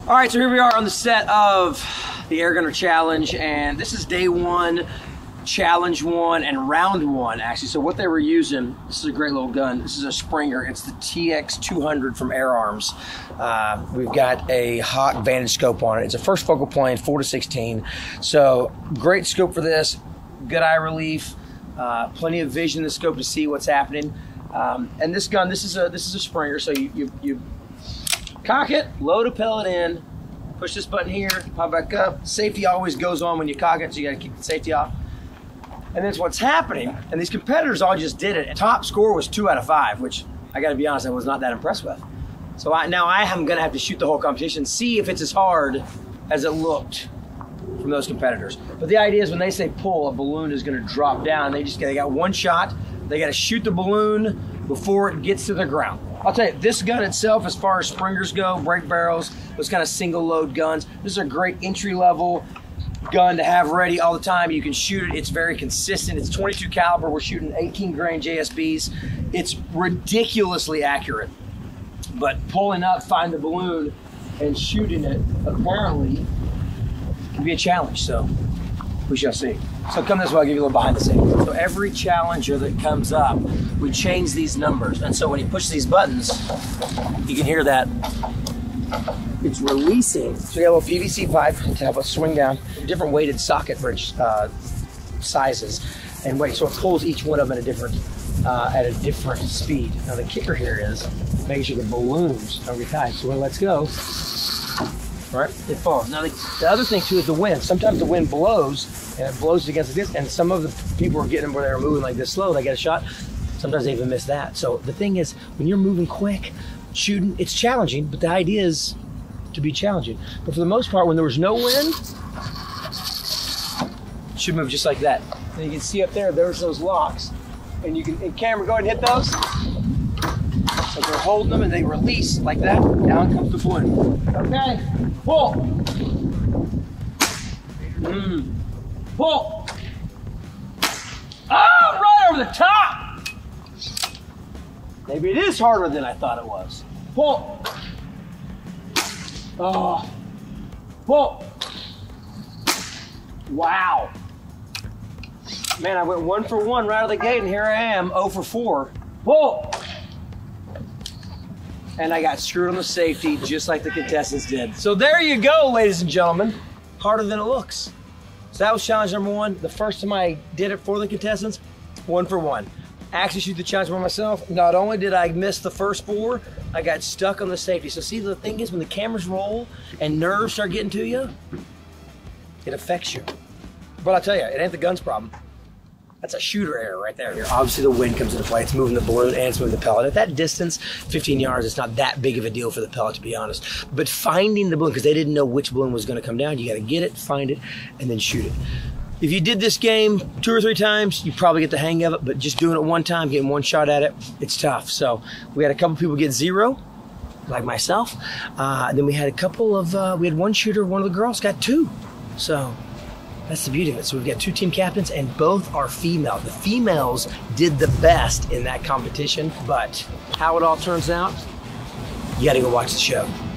All right, so here we are on the set of the Airgunner Challenge, and this is day one, challenge one, and round one, actually. So what they were using, this is a great little gun. This is a Springer. It's the TX200 from Air Arms. We've got a Hawk Vantage scope on it. It's a first focal plane, 4:16. So great scope for this, good eye relief, plenty of vision in the scope to see what's happening. And this gun, this is a Springer. So you cock it, load a pellet in, push this button here, pop back up. Safety always goes on when you cock it, so you gotta keep the safety off. And that's what's happening. And these competitors all just did it. Top score was 2 out of 5, which I gotta be honest, I was not that impressed with. So now I am gonna have to shoot the whole competition, see if it's as hard as it looked from those competitors. But the idea is when they say pull, a balloon is gonna drop down. They got one shot. They gotta shoot the balloon before it gets to the ground. I'll tell you, this gun itself, as far as Springers go, break barrels, those kind of single load guns, this is a great entry level gun to have ready all the time. You can shoot it, it's very consistent. It's 22 caliber, we're shooting 18 grain JSBs. It's ridiculously accurate. But pulling up, find the balloon, and shooting it, apparently, can be a challenge, so we shall see. So come this way, I'll give you a little behind the scenes. So every challenger that comes up, we change these numbers. And so when you push these buttons, you can hear that it's releasing. So you got a little PVC pipe to help us swing down, different weighted socket bridge sizes and weight. So it pulls each one of them at a different speed. Now the kicker here is making sure the balloons don't get tight. So let's go. All right, it falls. Now the other thing too is the wind. Sometimes the wind blows and it blows against this, and some of the people are getting them where they're moving like this slow, they get a shot. Sometimes they even miss that. So the thing is, when you're moving quick, shooting, it's challenging, but the idea is to be challenging. But for the most part, when there was no wind, it should move just like that. And you can see up there's those locks. And you can, in camera, go ahead and hit those. So they're holding them and they release like that. Down comes the balloon. Okay, pull. Pull. Oh, right over the top. Maybe it is harder than I thought it was. Pull. Oh. Pull. Wow. Man, I went 1 for 1 right out of the gate, and here I am, 0 for 4. Pull. And I got screwed on the safety just like the contestants did. So there you go, ladies and gentlemen. Harder than it looks. So that was challenge number 1. The first time I did it for the contestants, 1 for 1. I actually shoot the challenge by myself. Not only did I miss the first 4, I got stuck on the safety. So see, the thing is, when the cameras roll and nerves start getting to you, it affects you. But I'll tell you, it ain't the gun's problem. That's a shooter error right there. Obviously the wind comes into play. It's moving the balloon and it's moving the pellet. At that distance, 15 yards, it's not that big of a deal for the pellet, to be honest. But finding the balloon, because they didn't know which balloon was going to come down, you got to get it, find it, and then shoot it. If you did this game 2 or 3 times, you probably get the hang of it, but just doing it one time, getting one shot at it, it's tough. So we had a couple people get 0, like myself. Then we had a couple of, we had one shooter, one of the girls got 2. So that's the beauty of it. So we've got 2 team captains and both are female. The females did the best in that competition, but how it all turns out, you gotta go watch the show.